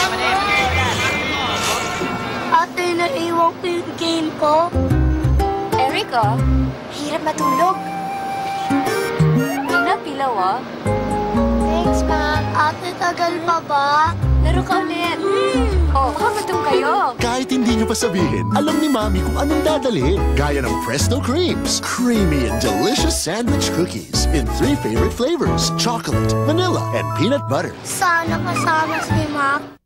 Ate, naiwan ko yung game ko. Erica, hirap matulog. Pinapilaw, ah. Thanks, Ma. Ate, tagal pa ba? Laro ka ulit. Oh, makamatong kayo. Kahit hindi nyo pa sabihin, alam ni Mami kung anong dadalhin. Gaya ng Presto Creams. Creamy and delicious sandwich cookies in 3 favorite flavors. Chocolate, vanilla, and peanut butter. Sana kasama si Mac.